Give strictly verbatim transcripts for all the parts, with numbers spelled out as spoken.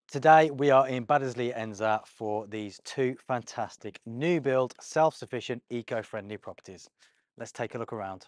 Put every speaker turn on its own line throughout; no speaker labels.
Today we are in Baddesley, Ensor for these two fantastic new build, self-sufficient, eco-friendly properties. Let's take a look around.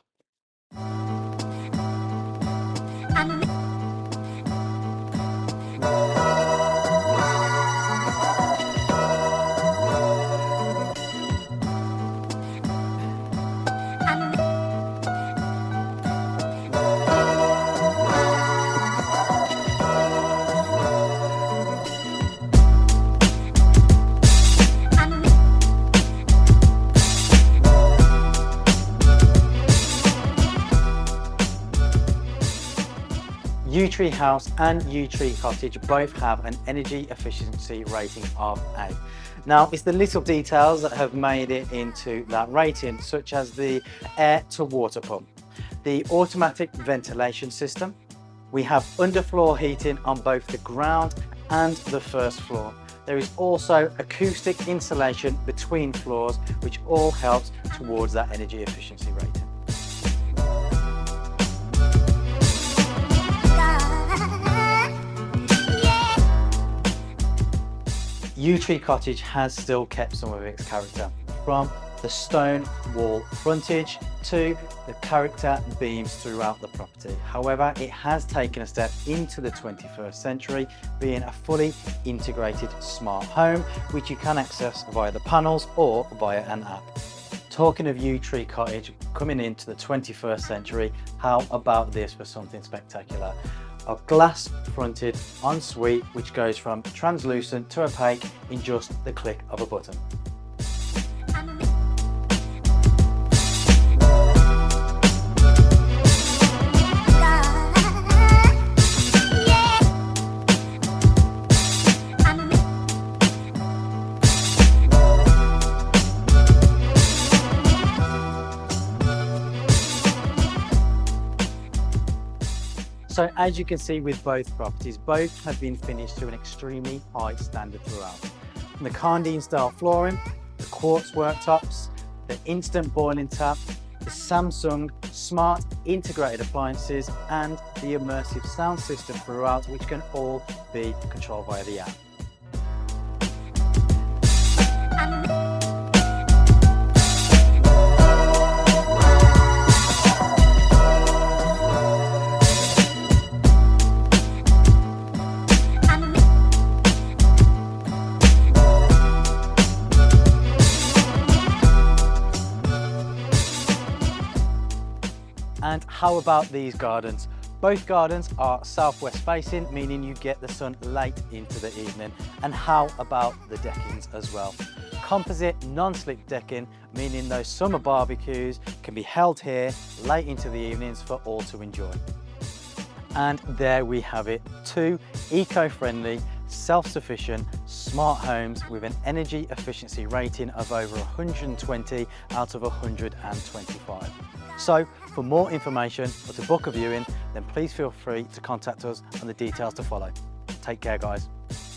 Yew Tree House and Yew Tree Cottage both have an energy efficiency rating of A. Now, it's the little details that have made it into that rating, such as the air to water pump, the automatic ventilation system. We have underfloor heating on both the ground and the first floor. There is also acoustic insulation between floors, which all helps towards that energy efficiency rating. Yew Tree Cottage has still kept some of its character, from the stone wall frontage to the character beams throughout the property. However, it has taken a step into the twenty-first century, being a fully integrated smart home, which you can access via the panels or via an app. Talking of Yew Tree Cottage coming into the twenty-first century, how about this for something spectacular? A glass fronted ensuite which goes from translucent to opaque in just the click of a button. So as you can see with both properties, both have been finished to an extremely high standard throughout. From the Grenton style flooring, the quartz worktops, the instant boiling tap, the Samsung smart integrated appliances, and the immersive sound system throughout, which can all be controlled via the app. And how about these gardens? Both gardens are southwest facing, meaning you get the sun late into the evening. And how about the deckings as well? Composite non-slip decking, meaning those summer barbecues can be held here late into the evenings for all to enjoy. And there we have it, two eco-friendly, self-sufficient smart homes with an energy efficiency rating of over one hundred twenty out of one hundred twenty-five. So for more information or to book a viewing, then please feel free to contact us on the details to follow. Take care, guys.